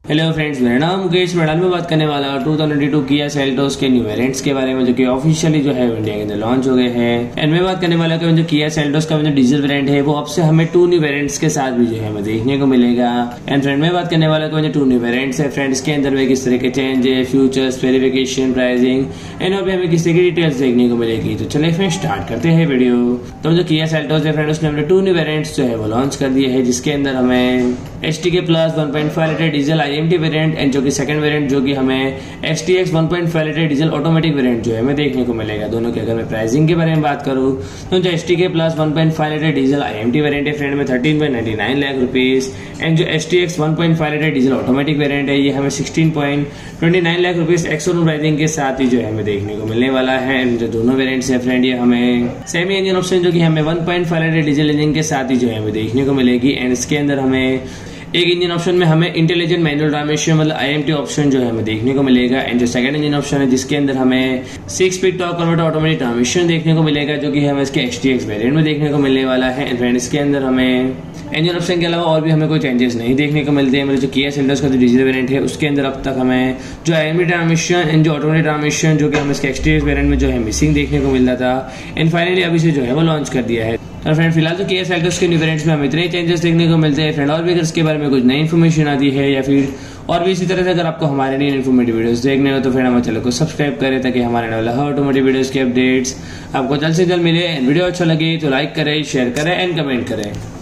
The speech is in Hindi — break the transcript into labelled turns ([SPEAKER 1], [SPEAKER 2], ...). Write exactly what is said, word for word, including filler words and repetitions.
[SPEAKER 1] हेलो फ्रेंड्स, मेरा नाम मुकेश। मैं में बात करने वाला हूँ दो हज़ार बाईस किया सेल्टोस के न्यू वेरिएंट्स के बारे में, जो कि ऑफिशियली जो है इंडिया के अंदर लॉन्च हो गए हैं। एंड मैं बात करने वाला हूँ जो किया सेल्टोस का जो डीजल वेरिएंट है वो अब से हमें टू न्यू वेरिएंट्स के साथ भी जो है हमें देखने को मिलेगा। एंड फ्रेंड मैं बात करने वाला हूँ जो टू न्यू वेरिएंट्स है फ्रेंड्स के अंदर में किस तरह के चेंज है, फ्यूचर्स, स्पेसिफिकेशन, प्राइसिंग एंड और भी हमें किस तरह की डिटेल्स देखने को मिलेगी। तो चलिए फ्रेंड स्टार्ट करते हैं वीडियो। तो जो किया सेल्टोस है फ्रेंड उसने हमने टू न्यू वेरिएंट्स जो है वो लॉन्च कर दिए है, जिसके अंदर हमें S T K plus one point five litre diesel I M T variant and जो कि सेकंड वेरिएंट जो कि हमें S T X one point five litre diesel automatic variant जो है हमें देखने को मिलेगा। दोनों के अगर मैं प्राइसिंग के बारे में बात करूं तो जो S T K plus one point five litre diesel I M T variant है फ्रेंड में thirteen point ninety nine lakh rupees and जो S T X one point five litre diesel automatic variant है ये हमें sixteen point twenty nine lakh rupees ex showroom pricing के साथ ही जो है हमें देखने को मिलने वाला है। एंड जो दोनों वेरिएंट्स है फ्रेंड ये हमें सेमी इंजन ऑप्शन जो कि हमें one point five litre diesel engine के साथ ही जो है हमें देखने को मिलेगी। एंड इसके अंदर हमें एक इंजन ऑप्शन में हमें इंटेलिजेंट मैनुअल ट्रांसमिशन मतलब आई एम टी ऑप्शन जो है हमें देखने को मिलेगा। एंड जो सेकंड इंजन ऑप्शन है जिसके अंदर हमें six speed torque converter automatic transmission देखने को मिलेगा, जो कि हमें इसके एच टी एक्स वेरिएंट में देखने को मिलने वाला है। एंड फ्रेंड इसके अंदर हमें इंजन ऑप्शन के अलावा और भी हमें कोई चेंजेस नहीं देखने को मिलते हैं। मतलब जो किया सेल्टोस का जो डीजल वेरिएंट है उसके अंदर अब तक हमें जो I M T transmission and जो ऑटोमेटिक ट्रांसमिशन जो कि हमें इसके एच टी एक्स वेरिएंट में जो है मिसिंग देखने को मिलता था, एंड फाइनली अभी से जो है वो लॉन्च कर दिया है। और फ्रेंड फिलहाल तो किया सेल्टोस के न्यू वेरिएंट्स में हमें इतने चेंजेस देखने को मिलते हैं फ्रेंड। और भी अगर इसके बारे में कुछ नई इन्फॉर्मेशन आती है या फिर और भी इसी तरह से अगर आपको हमारे नई इन्फॉर्मेटिव वीडियोस देखने हो तो फिर हमारे चैनल को सब्सक्राइब करें ताकि हमारे आने वाले हर ऑटोमेटिव वीडियोस के अपडेट्स आपको जल्द से जल्द मिले। वीडियो अच्छा लगे तो लाइक करें, शेयर करें एंड कमेंट करें।